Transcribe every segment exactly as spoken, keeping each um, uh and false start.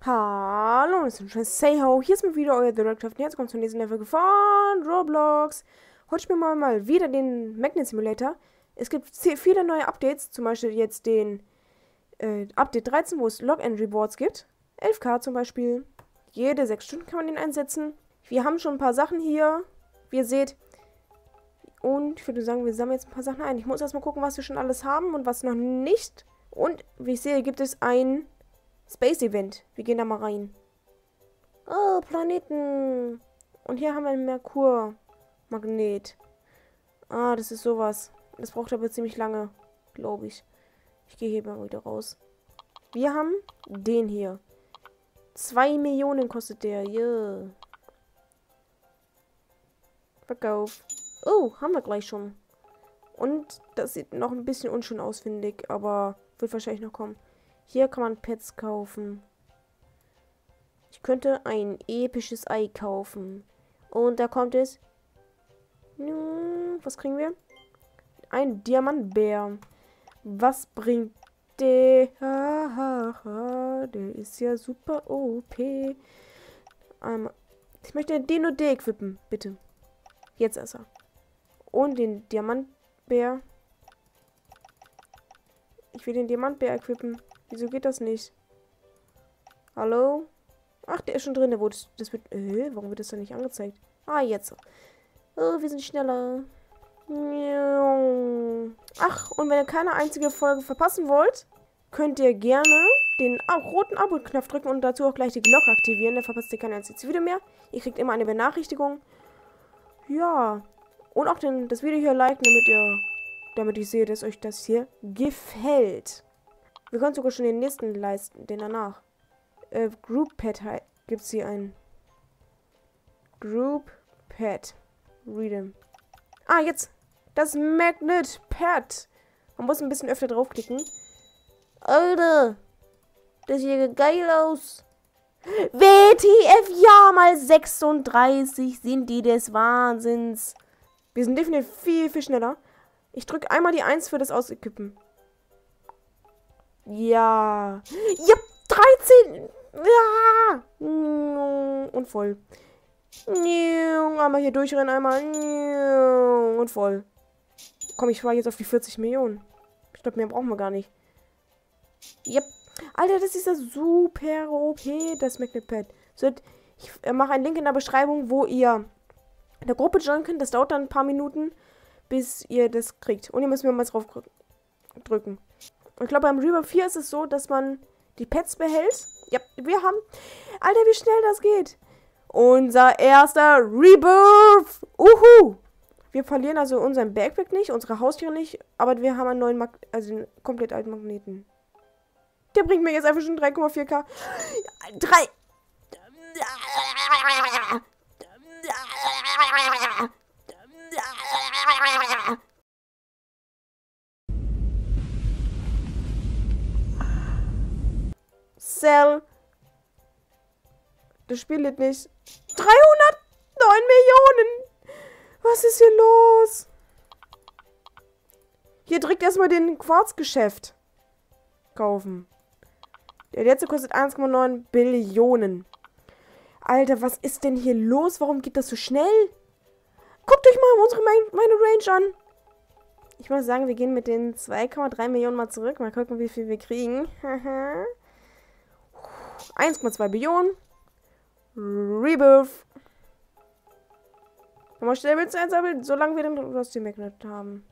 Hallo, das ist schon Say Ho. Hier ist mal wieder euer Director. Und jetzt kommt zur nächsten Folge von Roblox. Heute spielen wir mal wieder den Magnet Simulator. Es gibt viele neue Updates, zum Beispiel jetzt den äh, Update dreizehn, wo es Log-and Rewards gibt. elf K zum Beispiel. Jede sechs Stunden kann man den einsetzen. Wir haben schon ein paar Sachen hier, wie ihr seht. Und ich würde sagen, wir sammeln jetzt ein paar Sachen ein. Ich muss erstmal gucken, was wir schon alles haben und was noch nicht. Und wie ich sehe, gibt es ein Space Event. Wir gehen da mal rein. Oh, Planeten. Und hier haben wir einen Merkur-Magnet. Ah, das ist sowas. Das braucht aber ziemlich lange, glaube ich. Ich gehe hier mal wieder raus. Wir haben den hier. Zwei Millionen kostet der. Yeah. Verkauf. Oh, haben wir gleich schon. Und das sieht noch ein bisschen unschön aus, finde ich. Aber wird wahrscheinlich noch kommen. Hier kann man Pets kaufen. Ich könnte ein episches Ei kaufen. Und da kommt es. Was kriegen wir? Ein Diamantbär. Was bringt der? Der ist ja super O P. Einmal. Ich möchte den und den equippen, bitte. Jetzt erst. Und den Diamantbär. Ich will den Diamantbär equippen. Wieso geht das nicht? Hallo? Ach, der ist schon drin. Der wurde, das wird. Äh, warum wird das denn nicht angezeigt? Ah, jetzt. Oh, wir sind schneller. Ach, und wenn ihr keine einzige Folge verpassen wollt, könnt ihr gerne den roten Abo-Knopf drücken und dazu auch gleich die Glocke aktivieren. Dann verpasst ihr kein einziges Video mehr. Ihr kriegt immer eine Benachrichtigung. Ja. Und auch den, das Video hier liken, damit ihr, damit ich sehe, dass euch das hier gefällt. Wir können sogar schon den nächsten leisten, den danach. Äh, Group Pet gibt es hier einen. Group Pet. Readem. Ah, jetzt. Das Magnet Pet. Man muss ein bisschen öfter draufklicken. Alter. Das sieht geil aus. W T F, ja, mal sechsunddreißig sind die des Wahnsinns. Wir sind definitiv viel, viel schneller. Ich drücke einmal die eins für das Ausequippen. Ja. Ja, dreizehn. Ja. Und voll. Einmal hier durchrennen, einmal. Und voll. Komm, ich fahre jetzt auf die vierzig Millionen. Ich glaube, mehr brauchen wir gar nicht. Yep. Alter, das ist ja super O P, das Magnet Pet. So, ich mache einen Link in der Beschreibung, wo ihr in der Gruppe joinen könnt. Das dauert dann ein paar Minuten, bis ihr das kriegt. Und ihr müsst mir mal drauf drücken. Und ich glaube, beim Rebirth vier ist es so, dass man die Pets behält. Ja, wir haben... Alter, wie schnell das geht. Unser erster Rebirth. Uhu. Wir verlieren also unseren Backpack nicht, unsere Haustiere nicht. Aber wir haben einen neuen, Mag also einen komplett alten Magneten. Der bringt mir jetzt einfach schon drei Komma vier K. drei. Sell. Das Spiel lädt nicht. dreihundertneun Millionen. Was ist hier los? Hier direkt erstmal den Quarzgeschäft kaufen. Der letzte kostet eins Komma neun Billionen. Alter, was ist denn hier los? Warum geht das so schnell? Guckt euch mal unsere meine Range an. Ich muss sagen, wir gehen mit den zwei Komma drei Millionen mal zurück. Mal gucken, wie viel wir kriegen. eins Komma zwei Billionen. Rebirth. Mal schnell mit einsammeln, solange wir den Rusty Magnet haben.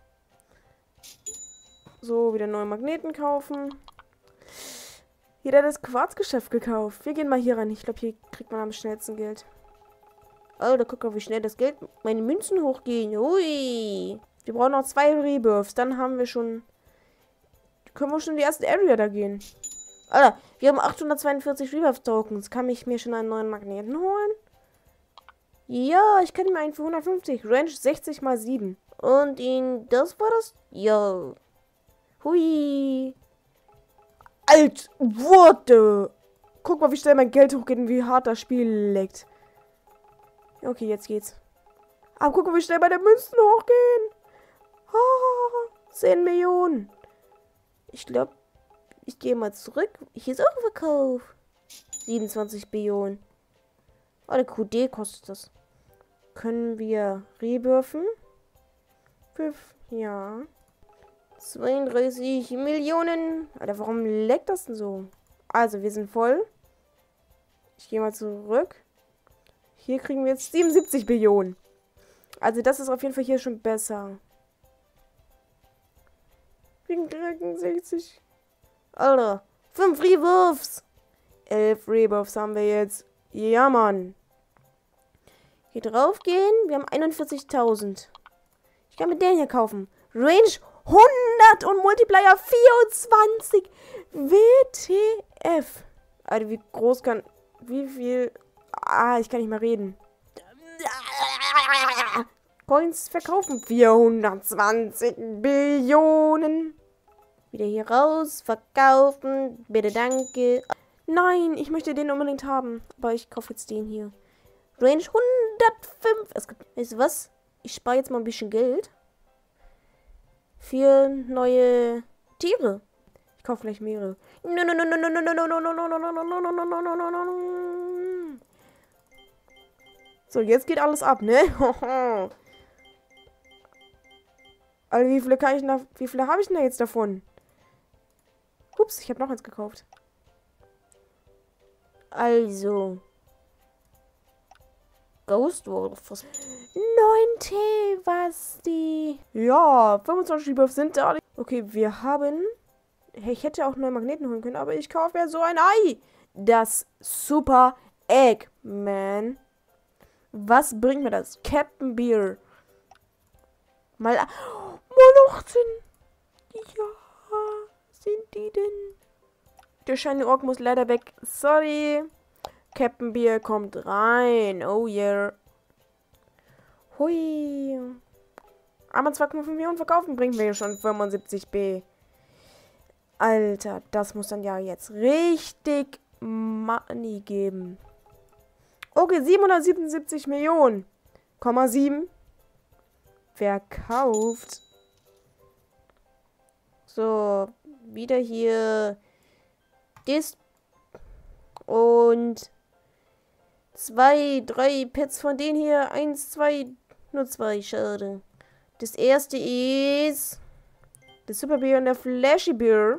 So, wieder neue Magneten kaufen. Jeder hat das Quarzgeschäft gekauft. Wir gehen mal hier rein. Ich glaube, hier kriegt man am schnellsten Geld. Oh, da guck mal, wie schnell das Geld, meine Münzen hochgehen. Ui. Wir brauchen noch zwei Rebirths. Dann haben wir schon... Können wir schon in die erste Area da gehen. Alter, wir haben achthundertzweiundvierzig Rebirth-Tokens. Kann ich mir schon einen neuen Magneten holen? Ja, ich kann mir einen für hundertfünfzig. Range sechzig mal sieben. Und ihn... Das war das? Yo. Hui. Alt. What the... Guck mal, wie schnell mein Geld hochgeht und wie hart das Spiel leckt. Okay, jetzt geht's. Aber guck mal, wie schnell meine Münzen hochgehen. Oh, zehn Millionen. Ich glaube, ich gehe mal zurück. Hier ist auch ein Verkauf. siebenundzwanzig Billionen. Oh, eine Q D kostet das. Können wir rebürfen? Fünf, ja. zweiunddreißig Millionen. Alter, warum leckt das denn so? Also, wir sind voll. Ich gehe mal zurück. Hier kriegen wir jetzt siebenundsiebzig Billionen. Also, das ist auf jeden Fall hier schon besser. Wir kriegen sechzig. Alter, fünf Rebirths. elf Rebirths haben wir jetzt. Ja, Mann. Hier drauf gehen. Wir haben einundvierzigtausend. Ich kann mit denen hier kaufen. Range hundert und Multiplier vierundzwanzig. W T F. Alter, wie groß kann... Wie viel... Ah, ich kann nicht mehr reden. Coins verkaufen. vierhundertzwanzig Billionen. Wieder hier raus. Verkaufen. Bitte, danke. Nein, ich möchte den unbedingt haben. Aber ich kaufe jetzt den hier. Range hundertfünf. Es gibt... Weißt du was? Ich spare jetzt mal ein bisschen Geld. Für neue Tiere. Ich kaufe gleich mehrere. So, jetzt geht alles ab, ne? Also wie viele kann ich noch, wie viele habe ich denn jetzt davon? Ups, ich habe noch eins gekauft. Also. Ghost Wolf. neun T, was die... Ja, fünfundzwanzig Rebirths sind da. Okay, wir haben... Ich hätte auch neue Magneten holen können, aber ich kaufe ja so ein Ei. Das Super Eggman. Was bringt mir das? Captain Beer. Mal... Mal achtzehn. Ja, sind die denn? Der Shiny Ork muss leider weg. Sorry. Captain Beer kommt rein. Oh yeah. Hui. Aber zwei Komma fünf Millionen verkaufen bringt mir schon fünfundsiebzig B. Alter, das muss dann ja jetzt richtig Money geben. Okay, siebenhundertsiebenundsiebzig Millionen. Komma sieben. Verkauft. So, wieder hier. Das. Und zwei, drei Pets von denen hier. Eins, zwei, nur zwei. Schade. Das erste ist der Super Beer und der Flashy Beer.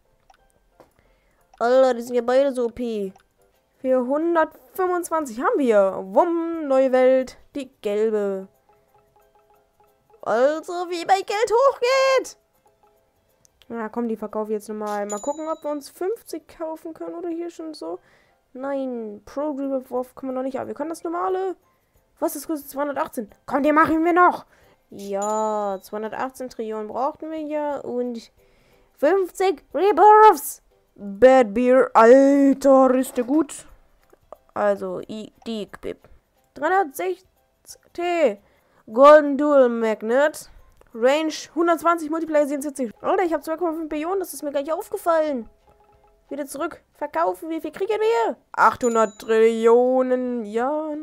Alter, die sind ja beide so O P. vierhundertfünfundzwanzig haben wir. Wumm, neue Welt. Die gelbe. Also, wie mein Geld hochgeht. Na komm, die verkaufe ich jetzt nochmal. Mal gucken, ob wir uns fünfzig kaufen können oder hier schon so. Nein, Pro Rebirth Wolf können wir noch nicht. Aber wir können das normale. Was ist kostet zweihundertachtzehn? Komm, den machen wir noch. Ja, zweihundertachtzehn Trillionen brauchten wir ja. Und fünfzig Rebirths. Bad Beer. Alter, ist der gut. Also, I die Bib. dreihundertsechzig T. Golden Dual Magnet. Range hundertzwanzig, Multiplier siebenundsiebzig. Alter, ich habe zwei Komma fünf Billionen, das ist mir gar nicht aufgefallen. Wieder zurück. Verkaufen, wie viel kriegen wir? achthundert Trillionen, ja.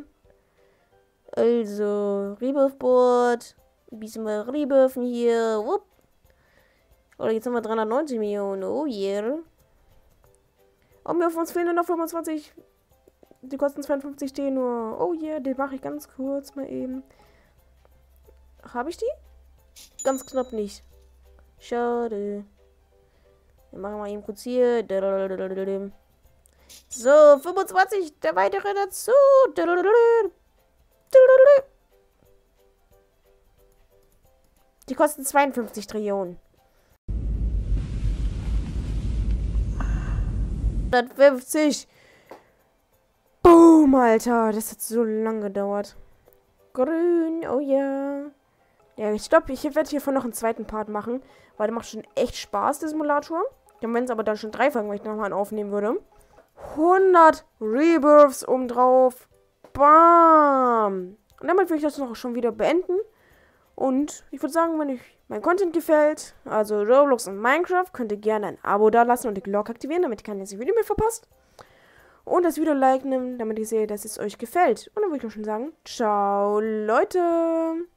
Also, Rebirth Board. Ein bisschen mal Rebirthen hier. Wupp. Oder jetzt haben wir dreihundertneunzig Millionen. Oh yeah. Und mir auf uns fehlen nur noch fünfundzwanzig. Die kosten zweiundfünfzig T nur. Oh yeah, den mache ich ganz kurz mal eben. Habe ich die? Ganz knapp nicht. Schade. Wir machen mal eben kurz hier. So, fünfundzwanzig. Der weitere dazu. Die kosten zweiundfünfzig Trillionen. hundertfünfzig. Boom, Alter. Das hat so lange gedauert. Grün. Oh ja. Ja, ich glaube, ich werde hiervon noch einen zweiten Part machen. Weil der macht schon echt Spaß, der Simulator. Dann wären es aber dann schon drei Folgen, wenn ich nochmal aufnehmen würde. hundert Rebirths obendrauf. Bam. Und damit will ich das noch schon wieder beenden. Und ich würde sagen, wenn euch mein Content gefällt, also Roblox und Minecraft, könnt ihr gerne ein Abo da lassen und die Glocke aktivieren, damit ihr kein nächstes Video mehr verpasst. Und das Video liken, damit ich sehe, dass es euch gefällt. Und dann würde ich auch schon sagen, ciao, Leute.